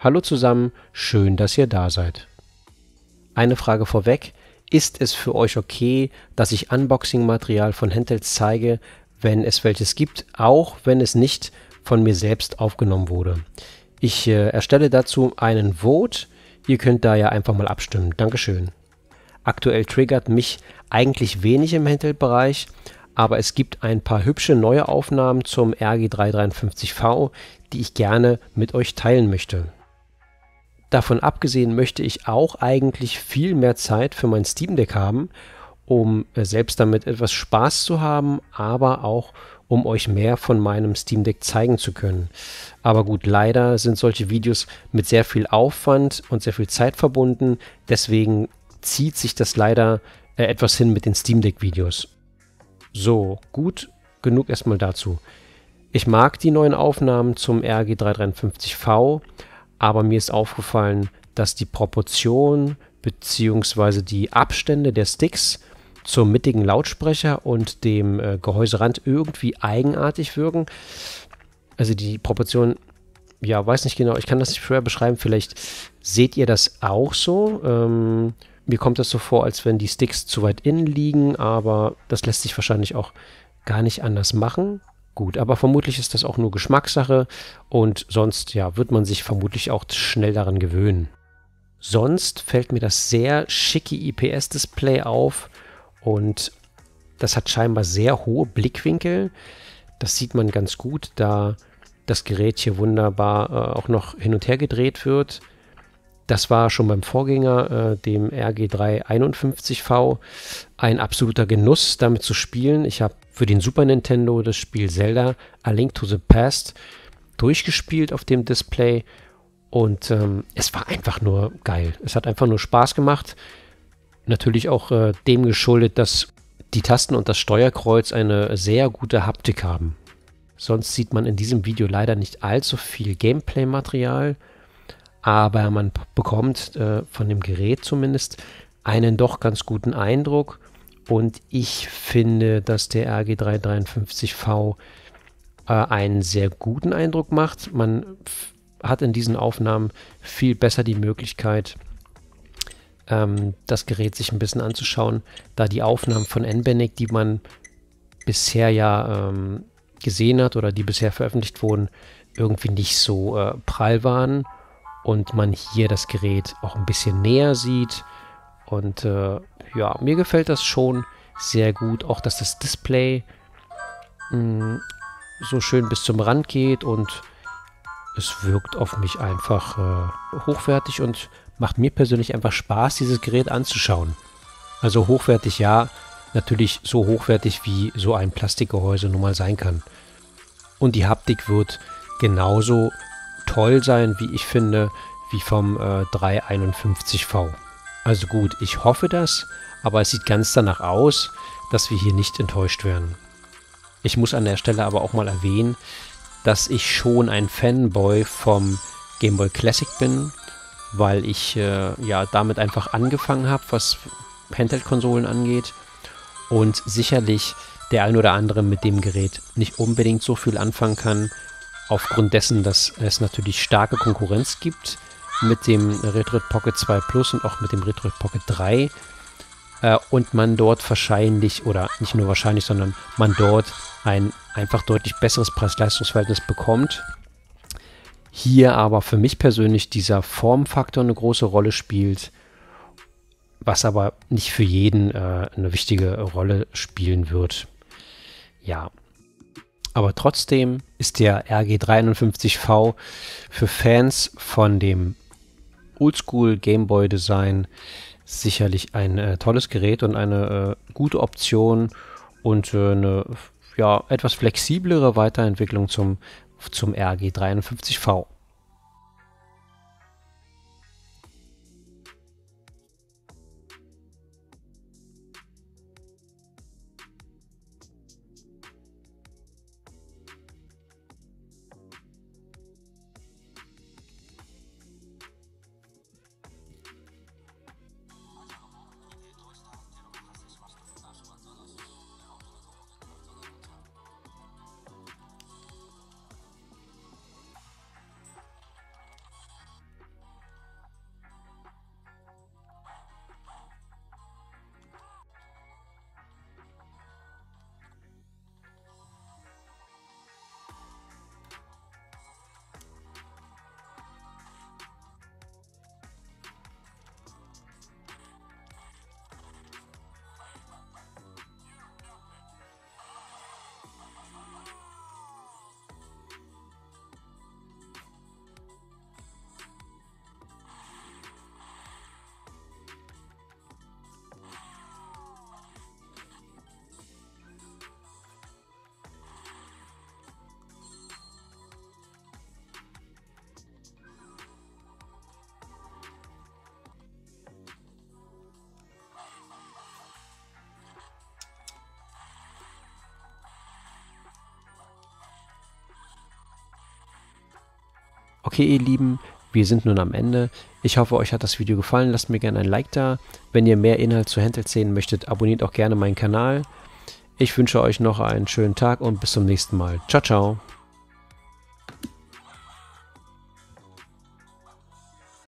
Hallo zusammen, schön, dass ihr da seid. Eine Frage vorweg, ist es für euch okay, dass ich Unboxing-Material von Handhelds zeige, wenn es welches gibt, auch wenn es nicht von mir selbst aufgenommen wurde? Ich erstelle dazu einen Vote, ihr könnt da ja einfach mal abstimmen. Dankeschön. Aktuell triggert mich eigentlich wenig im Handheld-Bereich, aber es gibt ein paar hübsche neue Aufnahmen zum RG353V, die ich gerne mit euch teilen möchte. Davon abgesehen möchte ich auch eigentlich viel mehr Zeit für mein Steam Deck haben, um selbst damit etwas Spaß zu haben, aber auch um euch mehr von meinem Steam Deck zeigen zu können. Aber gut, leider sind solche Videos mit sehr viel Aufwand und sehr viel Zeit verbunden, deswegen zieht sich das leider etwas hin mit den Steam Deck Videos. So, gut, genug erstmal dazu. Ich mag die neuen Aufnahmen zum RG353V, aber mir ist aufgefallen, dass die Proportion bzw. die Abstände der Sticks zum mittigen Lautsprecher und dem Gehäuserand irgendwie eigenartig wirken. Also die Proportion, ja, weiß nicht genau, ich kann das nicht schwer beschreiben, vielleicht seht ihr das auch so. Mir kommt das so vor, als wenn die Sticks zu weit innen liegen, aber das lässt sich wahrscheinlich auch gar nicht anders machen. Gut, aber vermutlich ist das auch nur Geschmackssache und sonst, ja, wird man sich vermutlich auch schnell daran gewöhnen. Sonst fällt mir das sehr schicke IPS-Display auf und das hat scheinbar sehr hohe Blickwinkel. Das sieht man ganz gut, da das Gerät hier wunderbar auch noch hin und her gedreht wird. Das war schon beim Vorgänger, dem RG351V, ein absoluter Genuss, damit zu spielen. Ich habe für den Super Nintendo das Spiel Zelda A Link to the Past durchgespielt auf dem Display und es war einfach nur geil. Es hat einfach nur Spaß gemacht. Natürlich auch dem geschuldet, dass die Tasten und das Steuerkreuz eine sehr gute Haptik haben. Sonst sieht man in diesem Video leider nicht allzu viel Gameplay-Material, aber man bekommt von dem Gerät zumindest einen doch ganz guten Eindruck und ich finde, dass der RG353V einen sehr guten Eindruck macht. Man hat in diesen Aufnahmen viel besser die Möglichkeit, das Gerät sich ein bisschen anzuschauen, da die Aufnahmen von NBANIC, die man bisher ja gesehen hat oder die bisher veröffentlicht wurden, irgendwie nicht so prall waren. Und man hier das Gerät auch ein bisschen näher sieht. Und ja, mir gefällt das schon sehr gut. Auch, dass das Display so schön bis zum Rand geht und es wirkt auf mich einfach hochwertig und macht mir persönlich einfach Spaß, dieses Gerät anzuschauen. Also hochwertig, ja, natürlich so hochwertig, wie so ein Plastikgehäuse nun mal sein kann. Und die Haptik wird genauso toll sein, wie ich finde, wie vom 351V. Also gut, ich hoffe das, aber es sieht ganz danach aus, dass wir hier nicht enttäuscht werden. Ich muss an der Stelle aber auch mal erwähnen, dass ich schon ein Fanboy vom Game Boy Classic bin, weil ich ja damit einfach angefangen habe, was Handheld-Konsolen angeht und sicherlich der ein oder andere mit dem Gerät nicht unbedingt so viel anfangen kann, aufgrund dessen, dass es natürlich starke Konkurrenz gibt mit dem Retroid Pocket 2 Plus und auch mit dem Retroid Pocket 3 und man dort wahrscheinlich, oder nicht nur wahrscheinlich, sondern man dort ein einfach deutlich besseres Preis-Leistungs-Verhältnis bekommt. Hier aber für mich persönlich dieser Formfaktor eine große Rolle spielt, was aber nicht für jeden eine wichtige Rolle spielen wird. Ja, aber trotzdem ist der RG351V für Fans von dem Oldschool Gameboy Design sicherlich ein tolles Gerät und eine gute Option und eine ja, etwas flexiblere Weiterentwicklung zum RG351V. Okay, ihr Lieben, wir sind nun am Ende. Ich hoffe, euch hat das Video gefallen. Lasst mir gerne ein Like da. Wenn ihr mehr Inhalt zu Handhelds sehen möchtet, abonniert auch gerne meinen Kanal. Ich wünsche euch noch einen schönen Tag und bis zum nächsten Mal. Ciao, ciao.